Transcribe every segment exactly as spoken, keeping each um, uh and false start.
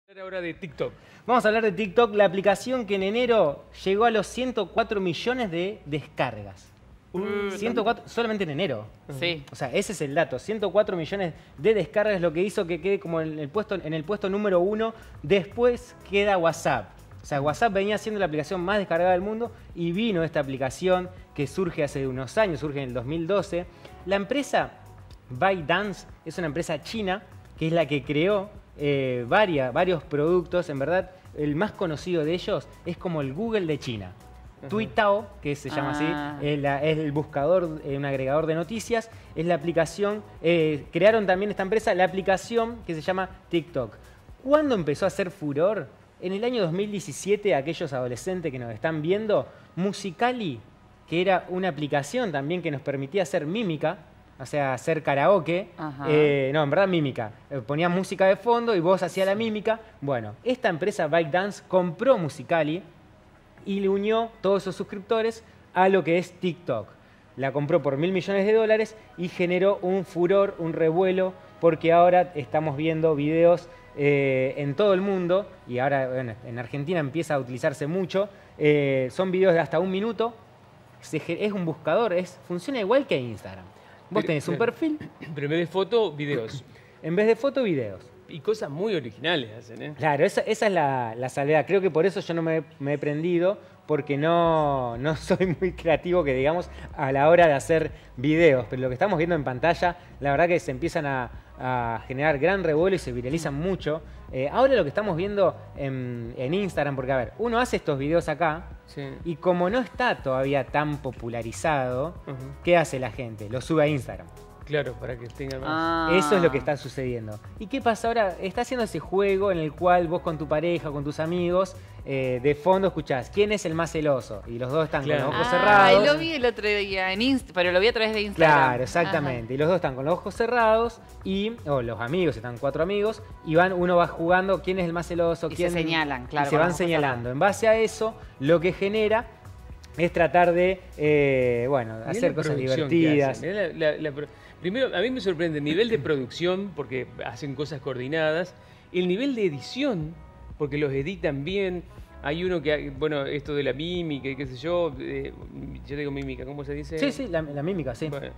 Ahora de TikTok. Vamos a hablar de TikTok, la aplicación que en enero llegó a los ciento cuatro millones de descargas. Uh, ciento cuatro, solamente en enero. Sí. O sea, ese es el dato. ciento cuatro millones de descargas es lo que hizo que quede como en el puesto, en el puesto número uno. Después queda WhatsApp. O sea, WhatsApp venía siendo la aplicación más descargada del mundo y vino esta aplicación que surge hace unos años, surge en el dos mil doce. La empresa ByteDance es una empresa china que es la que creó eh, varias, varios productos. En verdad, el más conocido de ellos es como el Google de China. Tuitao, que se llama Ah. así, es, la- es el buscador, eh, un agregador de noticias, es la aplicación, eh, crearon también esta empresa la aplicación que se llama TikTok. ¿Cuándo empezó a hacer furor? En el año dos mil diecisiete, aquellos adolescentes que nos están viendo, Musical.ly, que era una aplicación también que nos permitía hacer mímica, o sea, hacer karaoke. Ajá. Eh, no, en verdad mímica. Eh, Ponías música de fondo y vos hacías la mímica. Bueno, esta empresa ByteDance compró Musical.ly y le unió todos esos suscriptores a lo que es TikTok. La compró por mil millones de dólares y generó un furor, un revuelo, porque ahora estamos viendo videos eh, en todo el mundo, y ahora bueno, en Argentina empieza a utilizarse mucho. Eh, son videos de hasta un minuto. Se ge- es un buscador, es, funciona igual que Instagram. Vos Pero- tenés un claro. perfil, Pero en vez de foto, videos. en vez de foto, videos. Y cosas muy originales hacen, ¿eh? Claro, esa, esa es la, la salvedad. Creo que por eso yo no me, me he prendido, porque no, no soy muy creativo, que digamos, a la hora de hacer videos. Pero lo que estamos viendo en pantalla, la verdad que se empiezan a, a generar gran revuelo y se viralizan mucho. Eh, ahora lo que estamos viendo en, en Instagram, porque a ver, uno hace estos videos acá Sí. y como no está todavía tan popularizado, Ujú. ¿qué hace la gente? Lo sube a Instagram. Claro, para que tengan más. Ah. Eso es lo que está sucediendo. ¿Y qué pasa ahora? Está haciendo ese juego en el cual vos con tu pareja, con tus amigos, eh, de fondo escuchás quién es el más celoso. Y los dos están Claro. con los ojos Ah, cerrados. lo vi el otro día en Insta, pero lo vi a través de Instagram. Claro, exactamente. Y los dos están con los ojos cerrados y, o los amigos, están cuatro amigos, y van, uno va jugando quién es el más celoso, Y se quién. señalan, claro, Y se con van los ojos señalando. En base a eso, lo que genera es tratar de, eh, bueno, Mirá hacer la cosas producción que divertidas. hacen, mirá la- la- la pro- Primero, a mí me sorprende el nivel de producción, porque hacen cosas coordinadas, el nivel de edición, porque los editan bien. Hay uno que, bueno, esto de la mímica y qué sé yo, eh, yo digo mímica, ¿cómo se dice? Sí, sí, la, la mímica, sí. Bueno,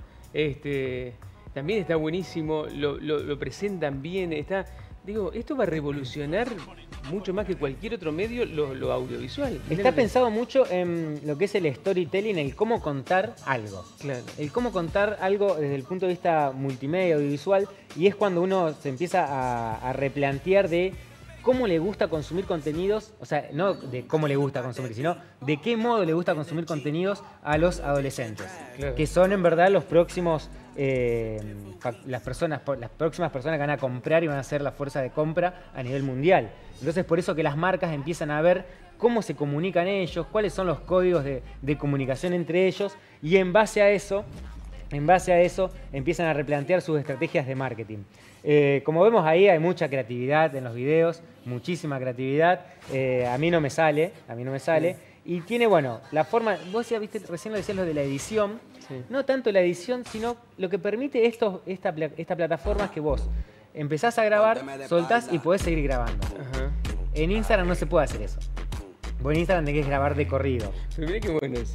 este, también está buenísimo, lo, lo- lo presentan bien, está... Digo, esto va a revolucionar mucho más que cualquier otro medio lo, lo audiovisual. Mirá Está lo que- pensado mucho en lo que es el storytelling, el cómo contar algo. Claro. El cómo contar algo desde el punto de vista multimedia, audiovisual, y es cuando uno se empieza a, a replantear de cómo le gusta consumir contenidos, o sea, no de cómo le gusta consumir, sino de qué modo le gusta consumir contenidos a los adolescentes, Claro. que son en verdad los próximos, eh, fa- las personas, las próximas personas que van a comprar y van a ser la fuerza de compra a nivel mundial. Entonces, por eso que las marcas empiezan a ver cómo se comunican ellos, cuáles son los códigos de, de comunicación entre ellos, y en base a eso, en base a eso, empiezan a replantear sus estrategias de marketing. Eh, como vemos ahí, hay mucha creatividad en los videos, muchísima creatividad. Eh, a mí no me sale, a mí no me sale. Y tiene, bueno, la forma, vos ya viste, recién lo decías lo de la edición, Sí. no tanto la edición, sino lo que permite esto, esta, pla- esta plataforma es que vos empezás a grabar, soltás y podés seguir grabando. Ajá. En Instagram no se puede hacer eso. Vos en Instagram tenés que grabar de corrido. Pero mirá qué bueno eso.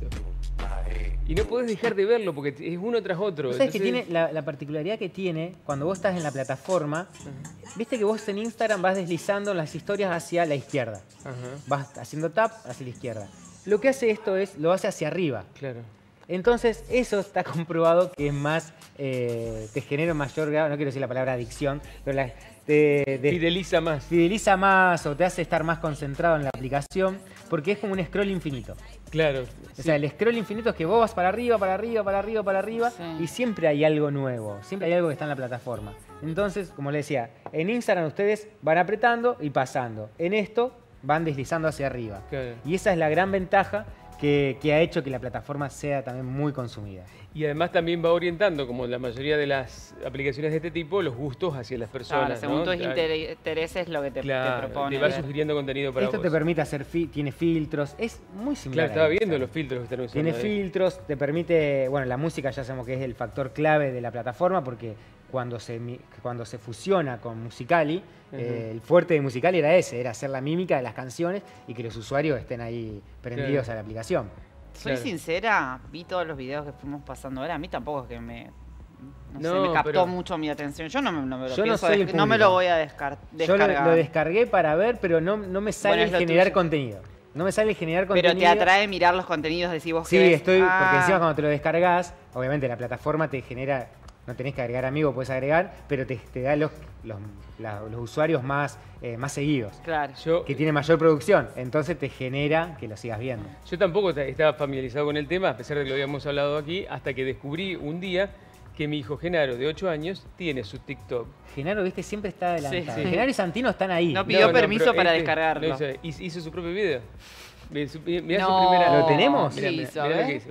Y no podés dejar de verlo porque es uno tras otro. ¿Sabes que entonces- tiene la, la particularidad que tiene cuando vos estás en la plataforma? Viste que vos en Instagram vas deslizando las historias hacia la izquierda. Ajá, Vas haciendo tap hacia la izquierda. Lo que hace esto es, lo hace hacia arriba. claro. Entonces, eso está comprobado que es más, eh, te genera un mayor grado, no quiero decir la palabra adicción, pero la, te, de- Fideliza más. fideliza más o te hace estar más concentrado en la aplicación, porque es como un scroll infinito. Claro. O sea, el scroll infinito es que vos vas para arriba, para arriba, para arriba, para arriba, Sí. y siempre hay algo nuevo, siempre hay algo que está en la plataforma. Entonces, como le decía, en Instagram ustedes van apretando y pasando. En esto van deslizando hacia arriba. Claro. Y esa es la gran ventaja que, que ha hecho que la plataforma sea también muy consumida. Y además también va orientando, como la mayoría de las aplicaciones de este tipo, los gustos hacia las personas. Claro, según ¿no? tus Claro, inter- intereses lo que te, te claro, propone. te va ver. sugiriendo contenido para Esto vos. te permite hacer, fi- tiene filtros, es muy similar. Claro, estaba a viendo Instagram. los filtros que están usando. Tiene ahí. filtros, te permite, bueno, la música ya sabemos que es el factor clave de la plataforma porque cuando se, cuando se fusiona con Musical.ly, uh-huh. eh, el fuerte de Musical.ly era ese, era hacer la mímica de las canciones y que los usuarios estén ahí prendidos claro. a la aplicación. Soy claro. sincera, vi todos los videos que fuimos pasando ahora, a mí tampoco es que me... No, no sé, me captó pero... mucho mi atención. Yo no me, no me lo Yo pienso, no, soy des no me lo voy a descar descargar. Yo lo, lo descargué para ver, pero no, no me sale bueno, generar tuyo. contenido. No me sale generar contenido. Pero te atrae mirar los contenidos, decís vos sí, que ves. estoy, ah. porque encima cuando te lo descargas, obviamente la plataforma te genera, no tenés que agregar amigos, puedes agregar, pero te, te da los, los, la, los usuarios más, eh, más seguidos. Claro. Yo, que tiene mayor producción, entonces te genera que lo sigas viendo. Yo tampoco estaba familiarizado con el tema, a pesar de que lo habíamos hablado aquí, hasta que descubrí un día que mi hijo Genaro, de ocho años, tiene su TikTok. Genaro, viste, siempre está adelantado. Sí, sí. Genaro y Santino están ahí. No pidió no, permiso no, para este, descargarlo. Hizo, hizo su propio video. Mirá no. su primera... ¿Lo tenemos? Mirá, mirá, hizo, mirá ¿eh? lo que hizo.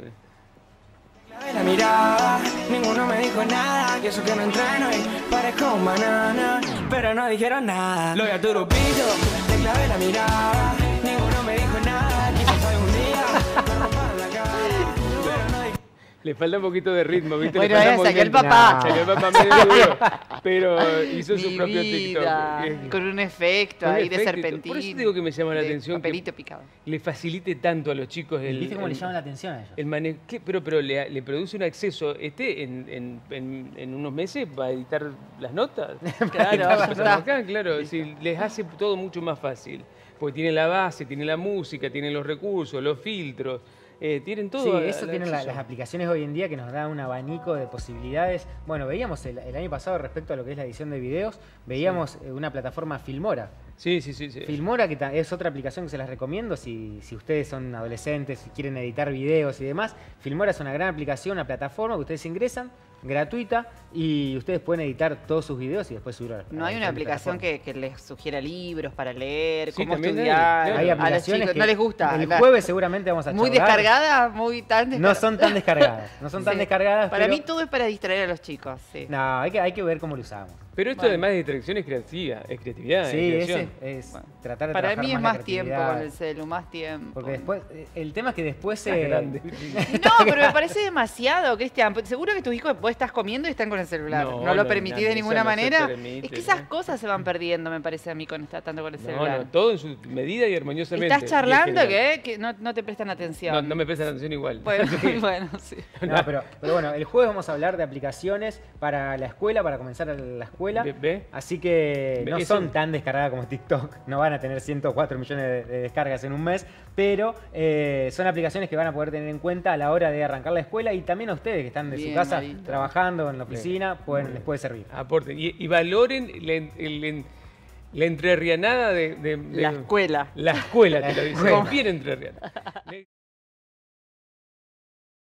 La mirada, ninguno me dijo nada, que eso que no entreno y parezco un banana, pero no dijeron nada. Lo vi a Turupito, te clavé la mirada, ninguno me dijo nada, quizás algún día me rompan la cara, pero no dijeron. Le falta un poquito de ritmo, ¿viste? Bueno, Le falta ya salió el movimiento. papá. Salió el papá medio duro, pero hizo Mi su propio vida, TikTok. con un efecto Un ahí de efecto. serpentina. Por eso digo que me llama la de atención que papelito picado. le facilite tanto a los chicos el... ¿Viste cómo el, le llama la atención a ellos? El mane ¿Qué? Pero, pero le, le produce un acceso. Este en, en, en, en unos meses va a editar las notas. Claro, Claro, acá, claro, sí, les hace todo mucho más fácil. Porque tiene la base, tiene la música, tienen los recursos, los filtros. Eh, tienen todo. Sí, a- eso al tienen la- acceso. las aplicaciones hoy en día que nos da un abanico de posibilidades. Bueno, veíamos el, el año pasado respecto a lo que es la edición de videos, veíamos eh, una plataforma Filmora. Sí, sí, sí. sí. Filmora, que ta- es otra aplicación que se las recomiendo si, si ustedes son adolescentes, si quieren editar videos y demás. Filmora es una gran aplicación, una plataforma que ustedes ingresan, gratuita, y ustedes pueden editar todos sus videos y después subirlo a las- No a hay las una diferentes aplicación plataformas. que, que les sugiera libros para leer, Sí, cómo también hay, estudiar. claro. Hay a los aplicaciones chicos que no les gusta. El La- jueves seguramente vamos a muy charlar. descargada, muy tan descargada. No son tan descargadas, no son tan Sí. descargadas. Para pero- mí todo es para distraer a los chicos, sí. No, hay que, hay que ver cómo lo usamos. Pero esto Bueno. además de distracción es creativa, es creatividad. Sí, es ese creación. es Bueno. tratar de Para trabajar mí es más, más la tiempo creatividad. con el celu, más tiempo. Porque después, eh, el tema es que después Más se... grande. No, pero me parece demasiado, Cristian. Seguro que tus hijos después estás comiendo y están con el celular. No, No, lo no, permitís no, de eso ninguna no se manera. permite, Es que esas ¿no? cosas se van perdiendo, me parece a mí, con estar tanto con el No, celular. no, todo en su medida y armoniosamente. Estás charlando y en general. que, que no, no te prestan atención. No, no me prestan atención igual. Bueno, bueno, sí. No, pero, pero bueno, el jueves vamos a hablar de aplicaciones para la escuela, para comenzar la escuela. ¿Ve? ¿Ve? Así que no Eso- son tan descargadas como TikTok, no van a tener ciento cuatro millones de, de descargas en un mes, pero eh, son aplicaciones que van a poder tener en cuenta a la hora de arrancar la escuela y también a ustedes que están de Bien, su casa Marito. trabajando en la oficina, pueden, les puede servir. Aporten. Y, y valoren la, en- el en- la entrerrianada de, de- de- La escuela. La escuela, te lo dice. escuela. Confíen en entrerriana.